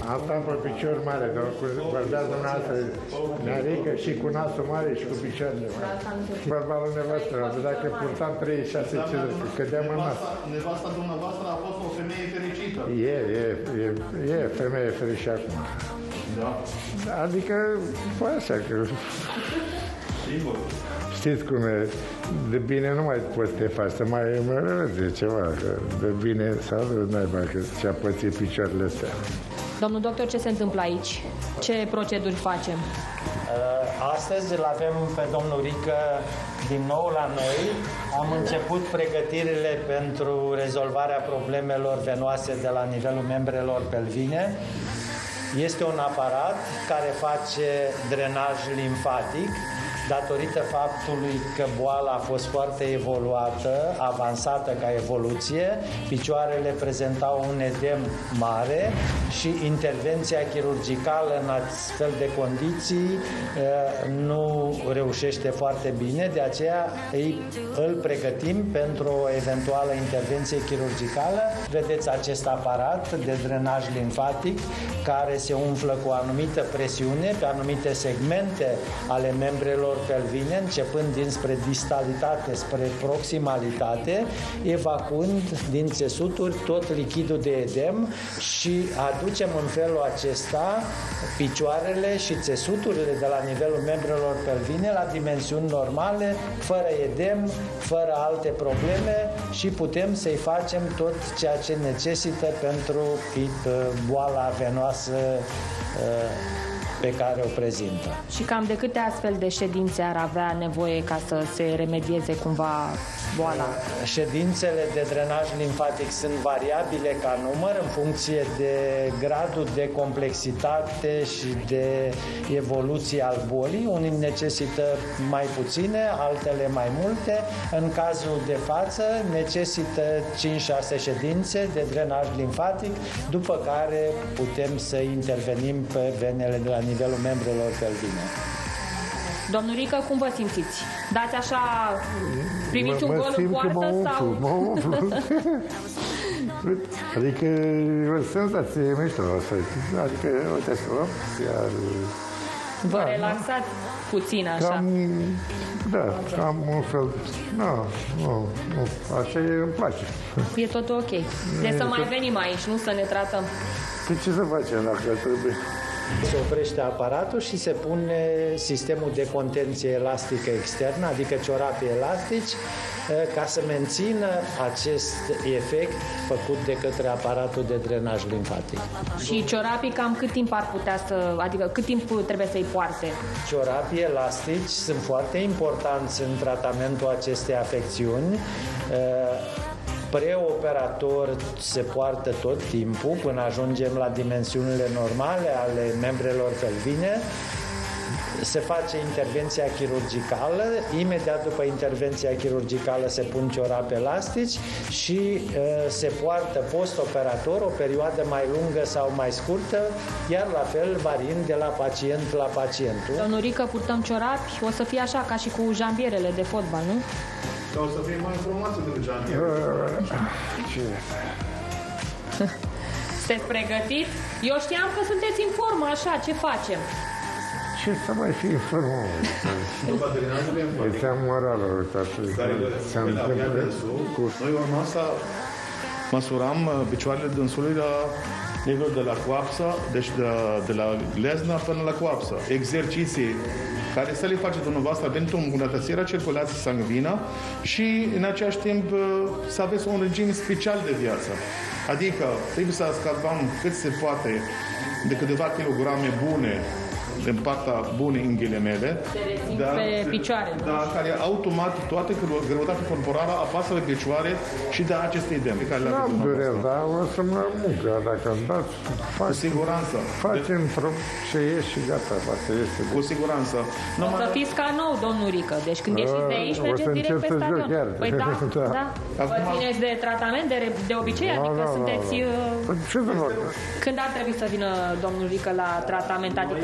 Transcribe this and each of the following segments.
Am stat pe picior mare, dar vorbea dumneavoastră nearică și cu nasul mare și cu picioarele mari. Bărbalul nevastă, dacă purtam 36 kg, cădeam în nas. Nevasta dumneavoastră a fost o femeie fericită. E femeie fericită acum. Da. Adică, așa că... Sigur. Știți cum e, de bine nu mai poți să te faci, să mai de ceva, că de bine sau de naiba, că și-a pățit picioarele astea. Domnul doctor, ce se întâmplă aici? Ce proceduri facem? Astăzi îl avem pe domnul Rică din nou la noi. Am început pregătirile pentru rezolvarea problemelor venoase de la nivelul membrelor pelvine. Este un aparat care face drenaj limfatic. Datorită faptului că boala a fost foarte evoluată, avansată ca evoluție, picioarele prezentau un edem mare și intervenția chirurgicală în astfel de condiții nu reușește foarte bine, de aceea îl pregătim pentru o eventuală intervenție chirurgicală. Vedeți acest aparat de drenaj limfatic care se umflă cu o anumită presiune pe anumite segmente ale membrelor pelvine, începând dinspre distalitate spre proximalitate, evacuând din țesuturi tot lichidul de edem și aducem în felul acesta picioarele și țesuturile de la nivelul membrelor pelvine la dimensiuni normale, fără edem, fără alte probleme și putem să-i facem tot ceea ce necesită pentru boala venoasă pe care o prezintă. Și cam de câte astfel de ședințe ar avea nevoie ca să se remedieze cumva boala? Ședințele de drenaj limfatic sunt variabile ca număr în funcție de gradul de complexitate și de evoluție al bolii. Unii necesită mai puține, altele mai multe. În cazul de față necesită 5-6 ședințe de drenaj limfatic, după care putem să intervenim pe venele de la nivelul membrelor pelvine. Domnul Rică, cum vă simțiți? Dați așa, primiți un gol în poartă sau... Mă umflu. Adică o senzație mișto asta. Adică, uite așa, iar... Vă relaxați puțin așa. Cam, da, am un fel... Nu, așa îmi place. E tot ok. Deci să mai venim aici, nu să ne tratăm. Păi ce să facem dacă trebuie? Se oprește aparatul și se pune sistemul de contenție elastică externă, adică ciorapii elastici, ca să mențină acest efect făcut de către aparatul de drenaj limfatic. Și ciorapii cam cât timp ar putea să... Adică cât timp trebuie să-i poarte? Ciorapii elastici sunt foarte importanți în tratamentul acestei afecțiuni. Preoperator se poartă tot timpul până ajungem la dimensiunile normale ale membrelor pelvine. Se face intervenția chirurgicală, imediat după intervenția chirurgicală se pun ciorapi elastici și se poartă postoperator o perioadă mai lungă sau mai scurtă, iar la fel variind de la pacient la pacient. Domnul Rică, purtăm ciorapi, o să fie așa ca și cu jambierele de fotbal, nu? Sau o să fie mai informație de jantier. Sunteți pregătit? Eu știam că sunteți în formă, așa, ce facem? Ce să mai fi în formă? Uite, am morală, uitați. Noi urma să măsuram picioarele dânsului la nivelul de la coapsă, deci de la glezna până la coapsă. Exerciții care să le face dumneavoastră pentru îmbunătățirea circulației sanguină și în același timp să aveți un regim special de viață. Adică trebuie să scăpăm cât se poate de câteva kilograme bune în partea bună în ghilimele, pe picioare, da, care automat toată greutatea corporală apasă pe picioare și de aceste ideme. Nu-am dureri, dar o să mă muncă, dacă îmi dați, cu siguranță. Facem ce e și gata, asta este. Cu siguranță. O să fiți ca nou, domnul Rică, deci când ieșiți de aici, mergeți direct pe stadion. Păi da. Vă țineți de tratament de obicei, adică sunteți... Ce să fac? Când ar trebui să vină domnul Rică la tratament, adică de câte ori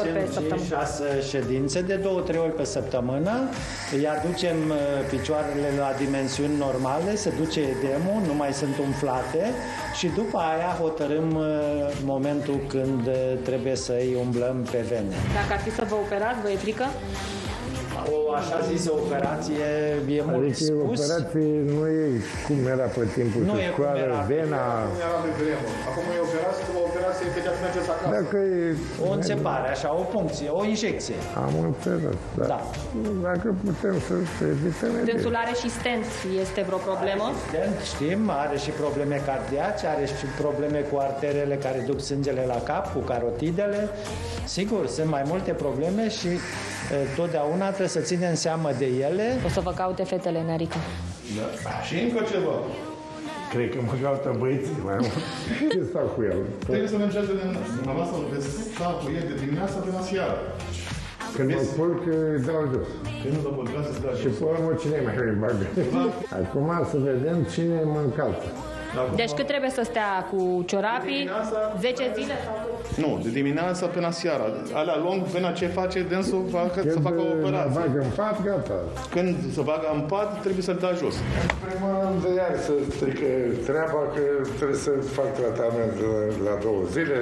pe săptămână? 5-6 ședințe de 2-3 ori pe săptămână. Îi aducem picioarele la dimensiuni normale, se duce edemul, nu mai sunt umflate și după aia hotărâm momentul când trebuie să îi umblăm pe vene. Dacă ar fi să vă operați, vă e frică? O așa zisă operație e mult Adică spus. operație nu e cum era pe timpul Nu să e cum scoală era. vena. Acum e operație, imediat mergeți acasă. Dacă e... O înțepare, așa, o puncție, o injecție. Am înțeles, da. Da. Dacă putem să evităm, e bine. Dânsul are și stent. Este vreo problemă? Știm, are și probleme cardiace, are și probleme cu arterele care duc sângele la cap, cu carotidele. Sigur, sunt mai multe probleme și totdeauna trebuie să ținem seama de ele. O să vă caute fetele, Nerica. Da. Și încă ceva. Cred că mă caută băieții, mai mult. Ce stau cu el? Trebuie să mergeți de dumneavoastră, veți sta cu el de dimineața până seara. Când mă culc, îi dau jos. Când nu vă culcați, să dați Și pe urmă, cine mai îi bagă? Acum să vedem cine mă încalță. Deci cât trebuie să stea cu ciorapii? 10 zile? Nu, de dimineața până seara. Alea lung, până ce face dânsul să facă o Când mă operație. bag în pat, gata. Când se bagă în pat, trebuie să-l dea jos. Prima de iar să strică treaba că trebuie să fac tratament la 2 zile.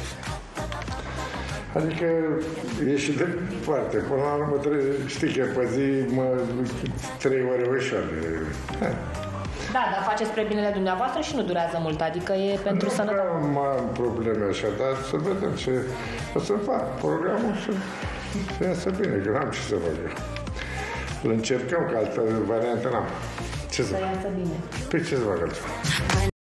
Adică e și departe. Până la urmă trebuie, știi că pe zi 3 ore ușoare. Da, dar faceți spre binele dumneavoastră și nu durează mult, adică e pentru sănătate. Nu am probleme așa, dar să vedem ce o să fac. Programul să iasă bine, că n-am ce să fac eu. Îl încercăm, că altă variantă n-am. Ce să fac? Să iasă bine. Păi ce să fac altceva?